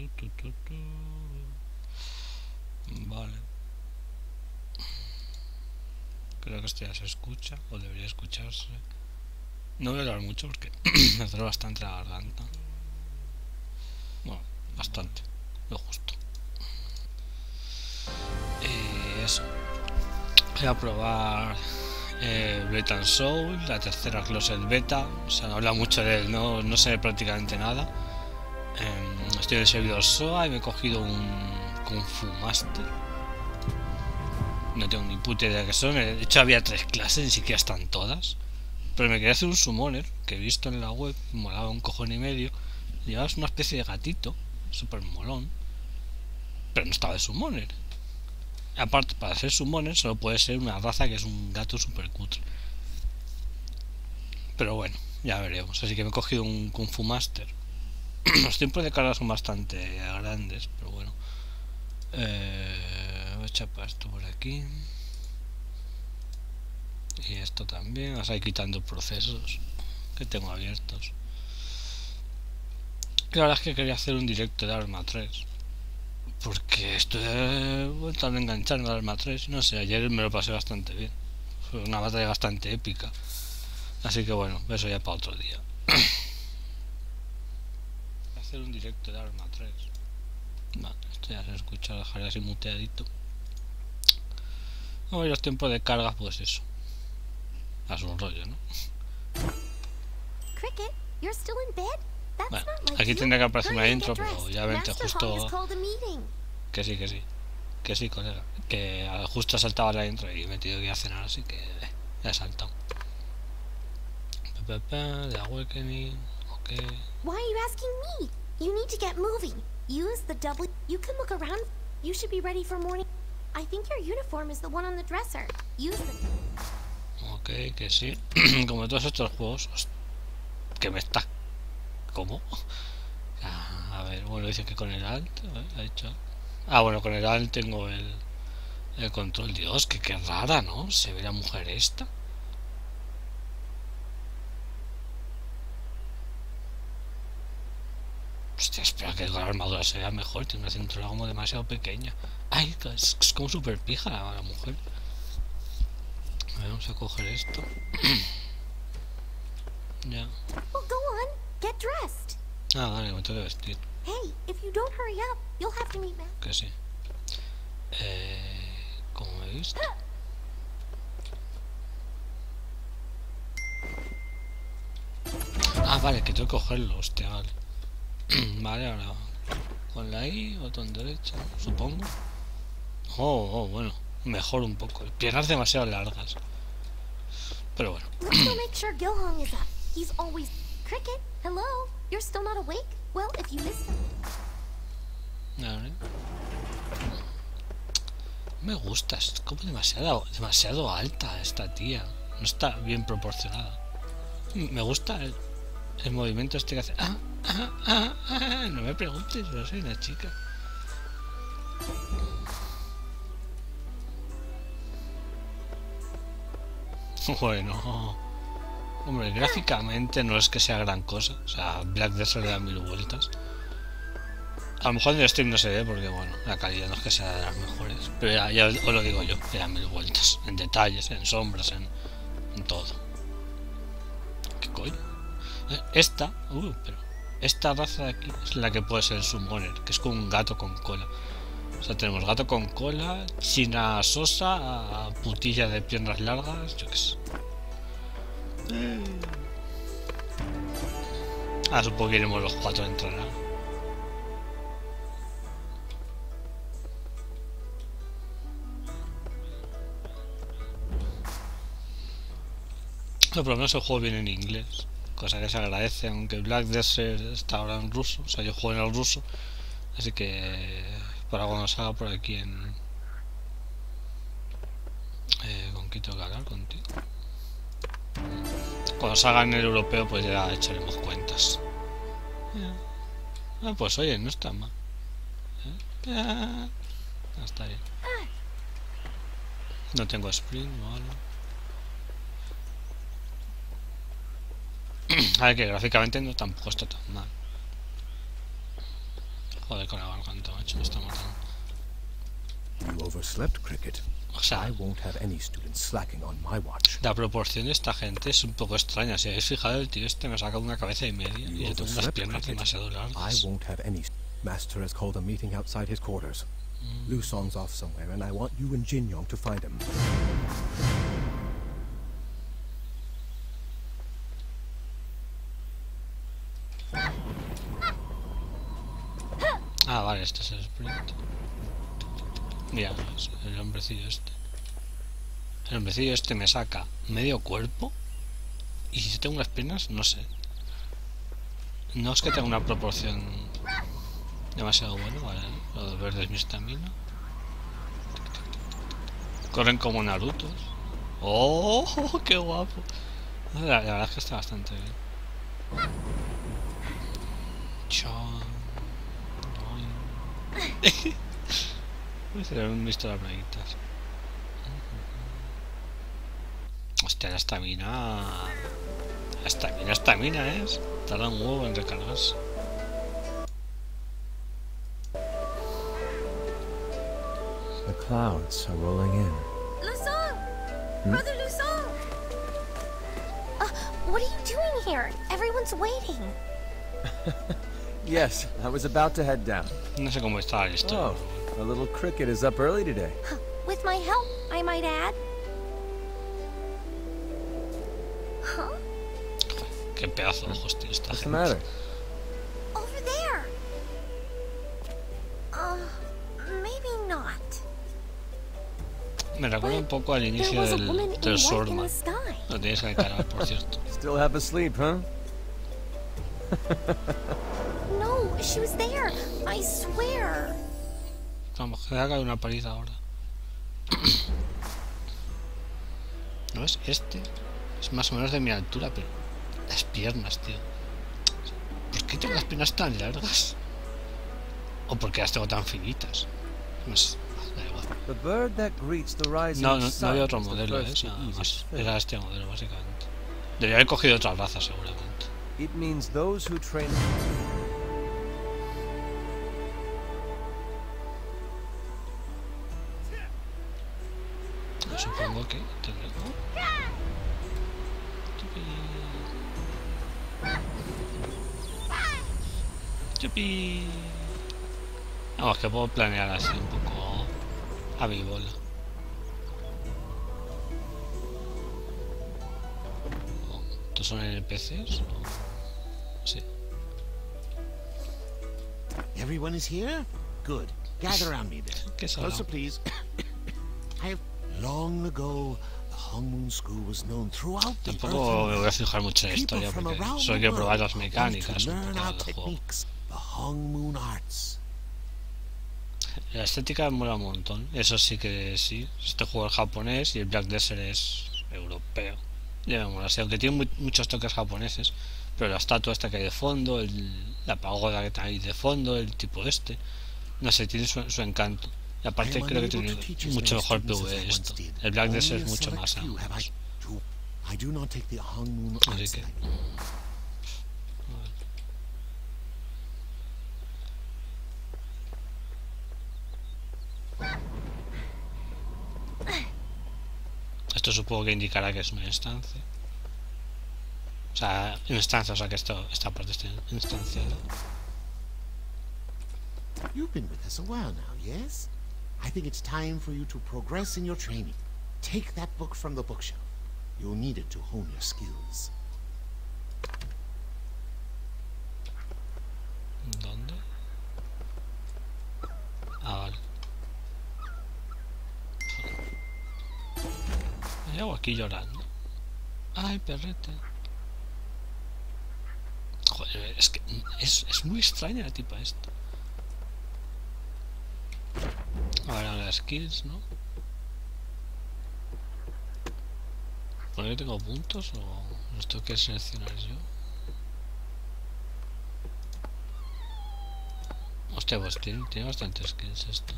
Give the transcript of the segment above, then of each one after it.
Vale. Creo que esto ya se escucha, o debería escucharse. No voy a hablar mucho porque me duele bastante la garganta. Bueno, bastante, lo justo. Eso. Voy a probar Blade and Soul, la tercera Closet Beta. O sea, no habla mucho de él, no sé prácticamente nada. Estoy en el servidor SOA y me he cogido un Kung Fu Master. No tengo ni puta idea de qué son. De hecho había 3 clases, ni siquiera están todas. Pero me quería hacer un summoner que he visto en la web, molaba un cojón y medio. Llevabas una especie de gatito, súper molón. Pero no estaba de summoner. Aparte, para hacer summoner solo puede ser una raza que es un gato súper cutre. Pero bueno, ya veremos. Así que me he cogido un Kung Fu Master. Los tiempos de carga son bastante grandes, pero bueno. Voy a chapar esto por aquí. Y esto también. Vas a ir quitando procesos que tengo abiertos. Y la verdad es que quería hacer un directo de Arma 3. Porque estoy vuelto a engancharme al Arma 3. No sé, ayer me lo pasé bastante bien. Fue una batalla bastante épica. Así que bueno, eso ya para otro día. Voy a hacer un directo de Arma 3. Vale, esto ya se escucha, lo dejaré así muteadito. Y los tiempos de carga, pues eso. A su rollo, ¿no? Cricket, you're still in bed? Bueno, aquí tendría que aparecer una intro, pero ya vente justo. Que sí, colega. Que justo saltaba la intro y me he tenido que ir a cenar, así que ya he saltado. The Awakening, ok. Why are you asking me? You need to get moving. Use the double. You can look around. You should be ready for morning. I think your uniform is the one on the dresser. Use the. Ok, que sí. Como todos estos juegos. Que me está. ¿Cómo? A ver, bueno, dice que con el Alt. Ha dicho. Bueno, con el Alt tengo el control. Dios, que qué rara, ¿no? Se ve la mujer esta. Hostia, espera que la armadura se vea mejor. Tiene una cintura como demasiado pequeña. Ay, es como súper pija la mujer. A ver, vamos a coger esto. Ya. Well, go on. Get dressed. Vale, me tengo que vestir. Hey, if you don't hurry up, you'll have to meet me. Que sí. ¿Cómo me he visto? Vale, que tengo que cogerlo, hostia, vale. Vale, ahora con la I, botón derecho, supongo. Bueno, mejor un poco. Piernas demasiado largas. Pero bueno. Let's go make sure Gilhong is up. He's always. Cricket, hello? You're still not awake? Well, if you missed him. Vale. Me gusta, es como demasiado alta esta tía. No está bien proporcionada. Me gusta el movimiento este que hace. No me preguntes, no soy una chica. Bueno, hombre, gráficamente no es que sea gran cosa. O sea, Black Desert le da 1000 vueltas. A lo mejor en el stream no se ve porque, bueno, la calidad no es que sea de las mejores. Pero ya os lo digo yo, que da 1000 vueltas. En detalles, en sombras, en todo. ¿Qué coño? Pero esta raza de aquí es la que puede ser el Summoner, que es como un gato con cola. O sea, tenemos gato con cola, china sosa, putilla de piernas largas, yo qué sé. Supongo que iremos los 4 a entrenar. No, por lo menos el juego viene en inglés, cosa que se agradece, aunque Black Desert está ahora en ruso. O sea, yo juego en el ruso, así que para cuando salga por aquí en... ¿Con quién tengo que hablar? Contigo. Cuando salga en el europeo, pues ya echaremos cuentas. Pues oye, no está mal. Está bien. No tengo sprint, vale. A ver, que gráficamente no tampoco está tan mal. Joder, con la garganta, macho, me está matando. You overslept, Cricket. O sea, I won't have any students slacking on my watch. la proporción de esta gente es un poco extraña. Si habéis fijado, el tío este me saca una cabeza y media y yo tengo unas piernas demasiado I largas. won't have any. Master has called a meeting outside his quarters. Liu Song's off somewhere, and I want you and Jin Yong to find him. Ah, vale, este es el sprint. Mira, el hombrecillo este. El hombrecillo este me saca medio cuerpo. Y si tengo unas piernas, no sé. No es que tenga una proporción demasiado buena, vale. Lo de verde es mi estamina. Corren como Narutos. ¡Oh! ¡Qué guapo! La verdad es que está bastante bien. Chon. Se le han visto las braguitas. Hostia, la estamina. La estamina es. Tarda un huevo en recargarse. The clouds are rolling in. Liu Song! Brother Liu Song! What are you doing here? Everyone's waiting. Yes, I was about to head down. No sé cómo está la historia. Oh, a little Cricket is up early today. With my help, I might add. Huh? Qué pedazo de ojos tiene esta What's the gente. matter? Over there. Maybe not. Me recuerda un poco al There inicio was a woman in del white in Swordman. the sky. Lo tienes que encarar, por cierto. Still half asleep, huh? No, she was there. I swear. Vamos, que haga una paliza ahora. ¿No es? Este es más o menos de mi altura, pero las piernas, tío. ¿Por qué tengo las piernas tan largas? ¿O por qué las tengo tan finitas? No sé, da igual. The bird that greets the rising No sun había otro is the modelo, first to nada ease más. its fill. Era este modelo, básicamente. Debería haber cogido otra raza, seguramente. It means those who train. Supongo que tendré. ¡Chupi! Vamos, que puedo planear así un poco a mi bola. ¿Estos son NPCs? Sí. Everyone is here? Good. Gather around me then. ¿Qué es Closer, ahora? please. I have long ago, the Hongmoon School was known throughout the Tampoco me voy a earth. fijar mucho en la People historia from porque around solo the quiero probar world las wanted mecánicas to un learn poco our del juego. techniques, the Hongmoon Arts. La estética me mola un montón, eso sí que sí. Este juego es japonés y el Black Desert es europeo. Ya me mola así, aunque tiene muchos toques japoneses, pero la estatua esta que hay de fondo, la pagoda que hay de fondo, el tipo este, no sé, tiene su encanto. Y aparte I am creo que unable tiene to teach as mucho many mejor students as PvE I once esto. did. El Black Only Desert es a mucho select más few have ambos. I do not take the Hongmoon Así Arts que lightly. esto supongo que indicará que es una instancia. O sea, instancia, o sea que esta parte está instanciada. You've been with us a while now, yes? I think it's time for you to progress in your training. Take that book from the bookshelf. You'll need it to hone your skills. ¿Dónde? Ah, vale. Hay algo aquí llorando. Ay, perrete. Joder, es que es muy extraña la tipa esta. Ahora las skills, ¿no? ¿Por qué tengo puntos o los tengo que seleccionar yo? Hostia, pues tiene bastantes skills esto.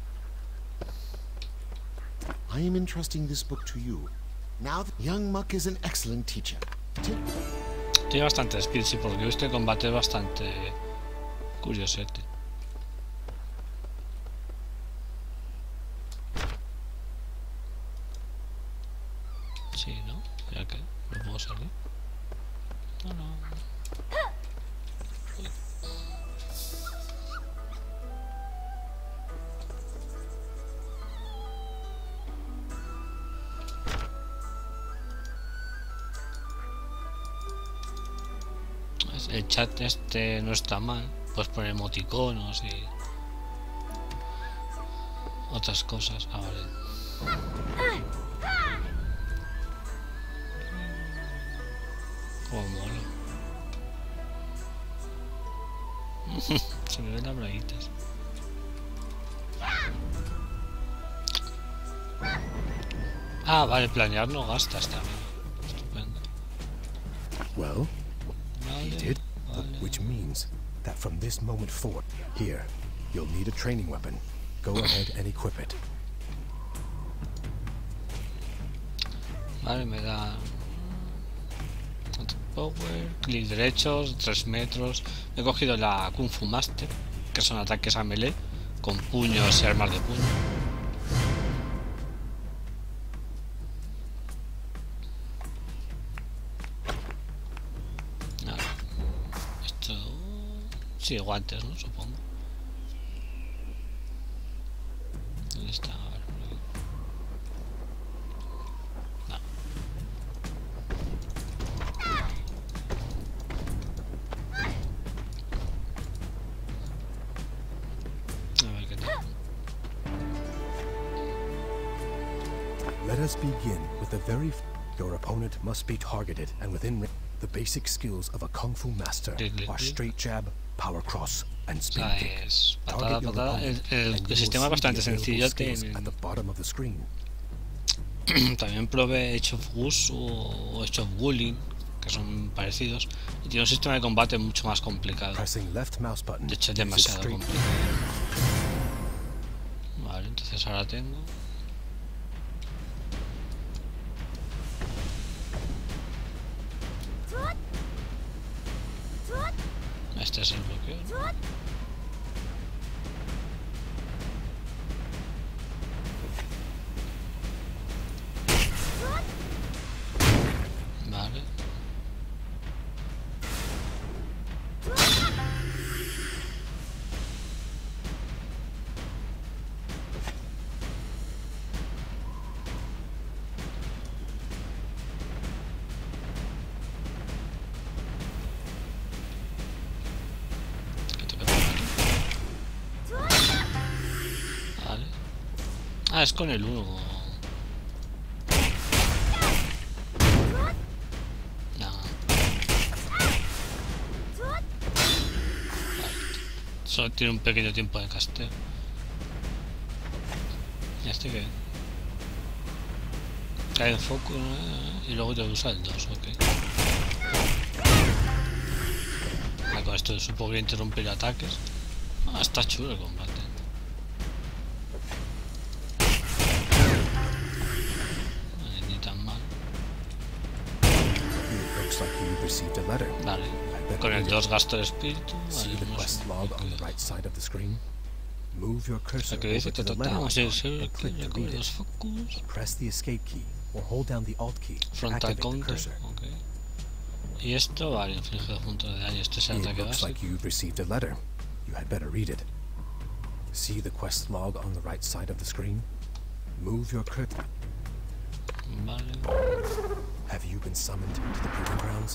I am entrusting this book to you. Now, young Muck is an excellent teacher. Tiene bastantes skills, sí, porque este combate es bastante curiosete. el chat este no está mal. Puedes poner emoticonos y otras cosas. Ah, vale. Como mola. Se me ven las braguitas. Ah, vale, planear no gastas también. Estupendo. Well, he Vale, did, vale. which means that from this moment forward, here, you'll need a training weapon. Go ahead and equip it. Vale, me da power, clic derechos, 3 metros. He cogido la Kung Fu Master, que son ataques a melee con puños y armas de puño. Vale. Esto sí, guantes, ¿no? Supongo. ¿Dónde está? A ver, por aquí. No. A ver qué tal. Let us begin with the very. Your opponent must be targeted, and within the basic skills of a kung fu master are straight jab, power cross, and O spin sea, kick. es patada, Target your patada. opponent, El and you sistema es will see bastante the available sencillo. skills at the bottom of the screen. También probé Age of Wus o Age of Wooling, que son parecidos, y tiene un sistema de combate mucho más complicado. Pressing left mouse button. De hecho, es gives it demasiado straight. complicado. Vale, entonces ahora tengo. Este es el bloqueo. Vale. ¿Qué toca por aquí? Vale. Ah, es con el 1. No. Solo tiene un pequeño tiempo de casteo. ¿Y este qué? Cae en foco, ¿no? Y luego te usa el 2, ok. Vale, con esto supongo que interrumpir ataques. Ah, está chulo el combate. Vale, ni tan mal. It looks like you received a letter. Vale. I bet Con el read it. 2 gasto de espíritu. See Vale, the no quest sé. log on the right side of the screen. Move your cursor Aquí over dice to que the letter tratamos de ser icon and que click to recobre read los it. focus. Press the escape key or hold down the alt key to Frontal activate the counter. cursor. Ok. Y esto, vale, inflige 2 puntos de daño. Este es el It ataque looks básico. like you've received a letter. You had better read it. See the quest log on the right side of the screen? Move your cursor. Vale. Have you been summoned to the proving grounds?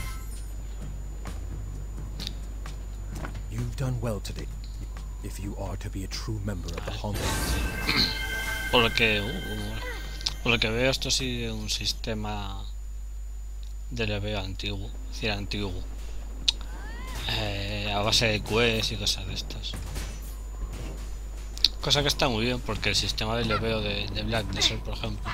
You've done well today. If you are to be a true member of the Hong Kong, Por lo que veo, esto sigue un sistema de leveo antiguo. Es decir, antiguo. A base de quests y cosas de estas. Cosa que está muy bien, porque el sistema de leveo de Black Desert, por ejemplo.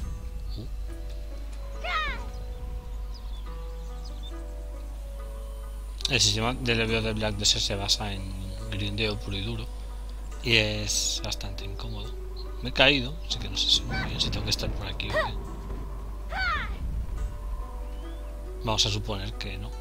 El sistema de leveo de Black Desert se basa en grindeo puro y duro. Y es bastante incómodo. Me he caído, así que no sé si muy bien si tengo que estar por aquí o qué. Vamos a suponer que no.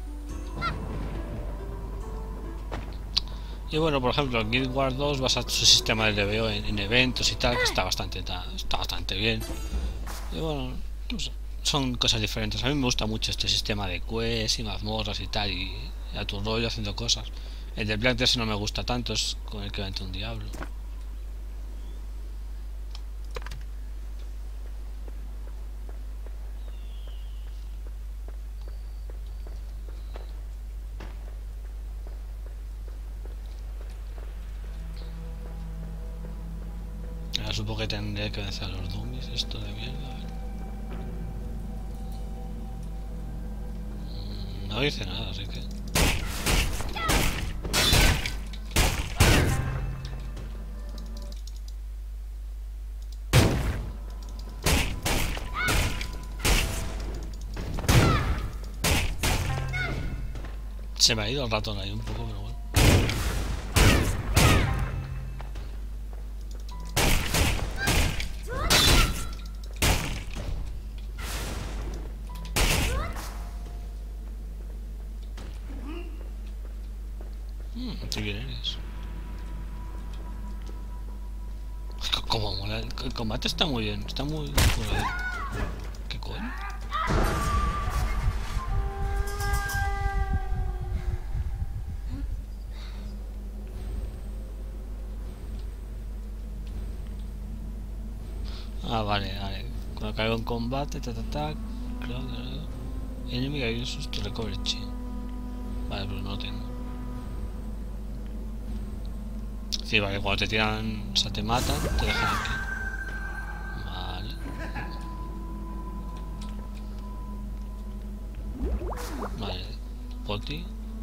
Y bueno, por ejemplo, en Guild Wars 2 basa su sistema de leveo en eventos y tal, que está bastante bien. Y bueno, no sé, son cosas diferentes. A mí me gusta mucho este sistema de quests y mazmorras y tal, y a tu rollo haciendo cosas. El de Black Desert no me gusta tanto, es con el que vente un diablo. supongo que tendré que vencer a los dummies. Esto de mierda. No dice nada, así que... Se me ha ido el ratón ahí un poco, pero bueno. ¿Tú quién eres? Como mola, el combate está muy bien, está muy... ¿Qué coño? Ah, vale. Cuando caigo en combate, enemigo hay un susto, recover chi. Vale, pero no lo tengo. Sí, vale, cuando te tiran, o sea, te matan, te dejan aquí. Vale. Vale, poti.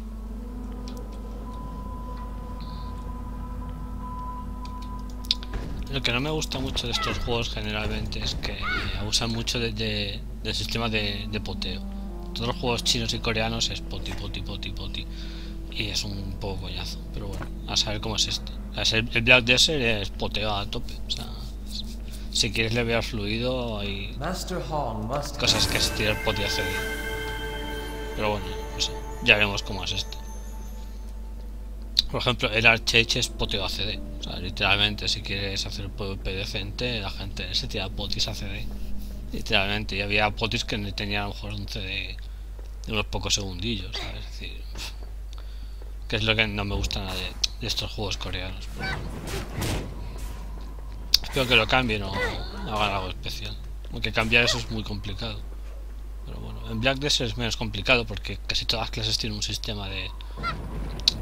Lo que no me gusta mucho de estos juegos generalmente es que abusan mucho del sistema de poteo. Todos los juegos chinos y coreanos es poti. Y es un poco coñazo, pero bueno, a saber cómo es este. El Black Desert es poteo a tope, o sea, si quieres levear fluido hay cosas que es tirar poti a CD. Pero bueno, no sé, ya veremos cómo es este. Por ejemplo, el Archage es poteo a CD. O sea, literalmente, si quieres hacer PvP decente, la gente se tira potis a CD. Literalmente, y había potis que tenían a lo mejor un CD de unos pocos segundillos, ¿sabes? Es decir, que es lo que no me gusta nada de estos juegos coreanos. Pero bueno. Espero que lo cambien o hagan algo especial. Aunque cambiar eso es muy complicado. Pero bueno, en Black Desert es menos complicado porque casi todas las clases tienen un sistema